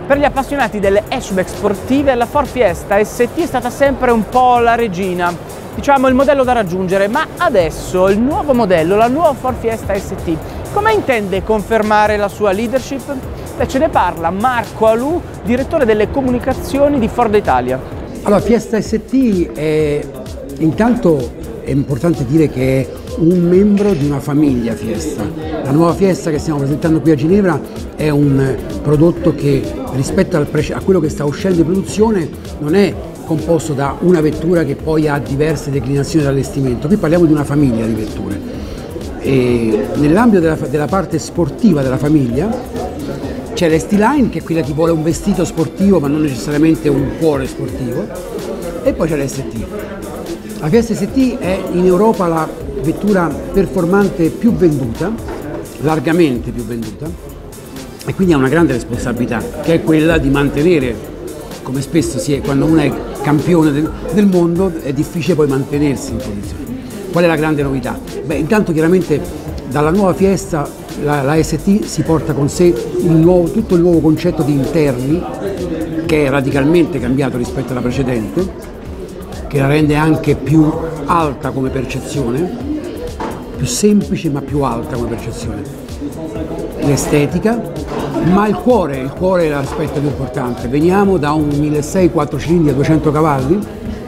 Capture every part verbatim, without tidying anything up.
Per gli appassionati delle hatchback sportive, la Ford Fiesta S T è stata sempre un po' la regina, diciamo il modello da raggiungere, ma adesso il nuovo modello, la nuova Ford Fiesta S T, come intende confermare la sua leadership? Beh, ce ne parla Marco Alù, direttore delle comunicazioni di Ford Italia. Allora, Fiesta S T è, intanto è importante dire che è un membro di una famiglia Fiesta. La nuova Fiesta che stiamo presentando qui a Ginevra è un prodotto che rispetto al a quello che sta uscendo in produzione non è composto da una vettura che poi ha diverse declinazioni di allestimento. Qui parliamo di una famiglia di vetture. E nell'ambito della, della parte sportiva della famiglia c'è l'S T Line, che è quella che vuole un vestito sportivo ma non necessariamente un cuore sportivo, e poi c'è l'S T. La Fiesta S T è in Europa la vettura performante più venduta, largamente più venduta, e quindi ha una grande responsabilità, che è quella di mantenere, come spesso si è, quando uno è campione del, del mondo è difficile poi mantenersi in posizione. Qual è la grande novità? Beh, intanto chiaramente dalla nuova Fiesta la, la S T si porta con sé il nuovo, tutto il nuovo concetto di interni, che è radicalmente cambiato rispetto alla precedente, che la rende anche più alta come percezione, più semplice ma più alta come percezione. L'estetica, ma il cuore, il cuore è l'aspetto più importante. Veniamo da un milleseicento quattro cilindri a duecento cavalli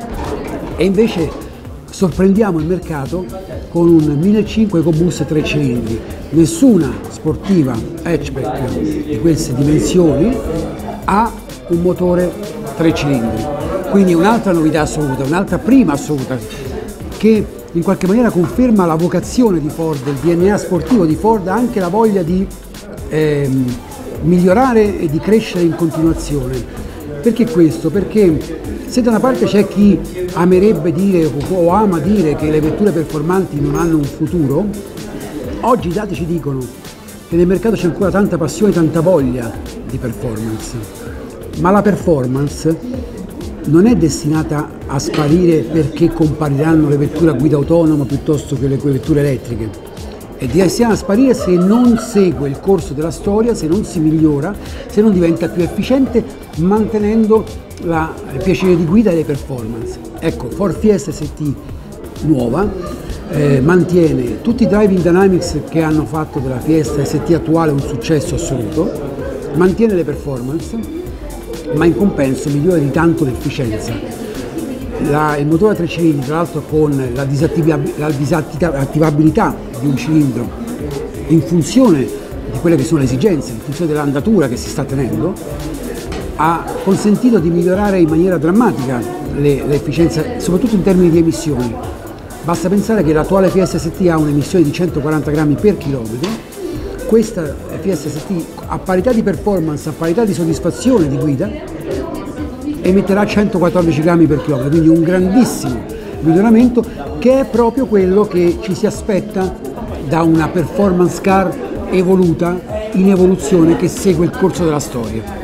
e invece sorprendiamo il mercato con un millecinquecento EcoBoost tre cilindri. Nessuna sportiva hatchback di queste dimensioni ha un motore tre cilindri. Quindi un'altra novità assoluta, un'altra prima assoluta, che in qualche maniera conferma la vocazione di Ford, il D N A sportivo di Ford, anche la voglia di ehm, migliorare e di crescere in continuazione. Perché questo? Perché se da una parte c'è chi amerebbe dire o ama dire che le vetture performanti non hanno un futuro, oggi i dati ci dicono che nel mercato c'è ancora tanta passione, tanta voglia di performance, ma la performance non è destinata a sparire perché compariranno le vetture a guida autonoma piuttosto che le vetture elettriche. È destinata a sparire se non segue il corso della storia, se non si migliora, se non diventa più efficiente, mantenendo la, il piacere di guida e le performance. Ecco, Ford Fiesta S T nuova eh, mantiene tutti i driving dynamics che hanno fatto della Fiesta S T attuale un successo assoluto, mantiene le performance, ma in compenso migliora di tanto l'efficienza. Il motore a tre cilindri, tra l'altro con la, la disattivabilità di un cilindro in funzione di quelle che sono le esigenze, in funzione dell'andatura che si sta tenendo, ha consentito di migliorare in maniera drammatica l'efficienza, soprattutto in termini di emissioni. Basta pensare che l'attuale Fiesta S T ha un'emissione di centoquaranta grammi per chilometro. Questa Fiesta S T, a parità di performance, a parità di soddisfazione di guida, emetterà centoquattordici grammi per chilometro, quindi un grandissimo miglioramento, che è proprio quello che ci si aspetta da una performance car evoluta, in evoluzione, che segue il corso della storia.